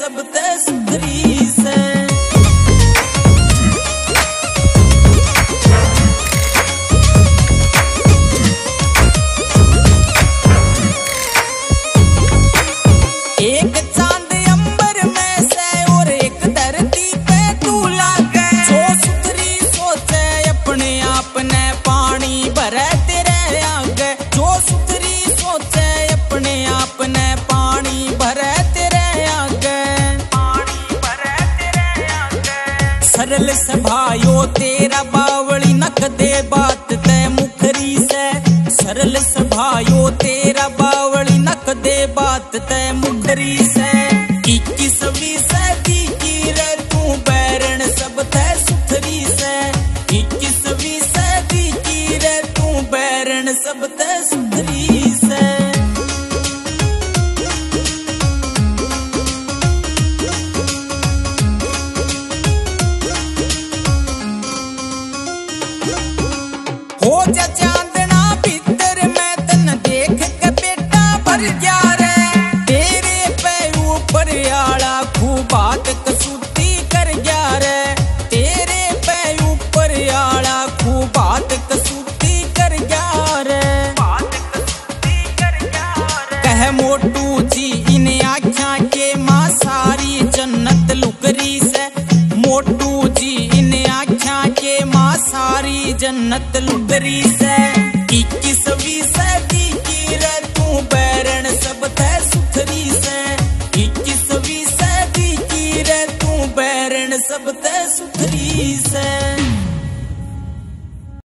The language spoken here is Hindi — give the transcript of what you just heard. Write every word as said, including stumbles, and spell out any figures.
सब ते सुधरी से। एक चांद अंबर में से और एक धरती पे तू लागे, जो सुधरी सोचे अपने आप ने पानी भरे तेरे आगे, जो सुधरी सोचे अपने आप ने पानी भरे तेरे आगे, पानी भरे तेरे आगे। सरल सभायो तेरा बावली नक दे बात ते मुखरी से, सरल सभायो तेरा बावली नक दे बात ते मुखरी से। इक्कीसवीं सदी की रे तू बैरण सब ते सुथरी से, इक्कीसवीं सदी की रे तू बैरण सब ते सुथरी से। हो जा चांदना भीतर मैं तन देख के बेटा भर गया रे, तेरे पे ऊपर आला खूब बात कसूती कर गया रे, तेरे पे ऊपर आला खूब बात कसूती कर गया रे, बात कसूती कर गया रे। कह मोटू जी इन आख्या के मां सारी जन्नत लुकरी से, मोटू जी इन आख्या के मां सारी जन्नत लुकरी से। इक्कीसवीं सदी की रे तू बैरण सब ते सुथरी से, इक्कीसवीं सदी की रे तू बैरण सब ते सुथरी से।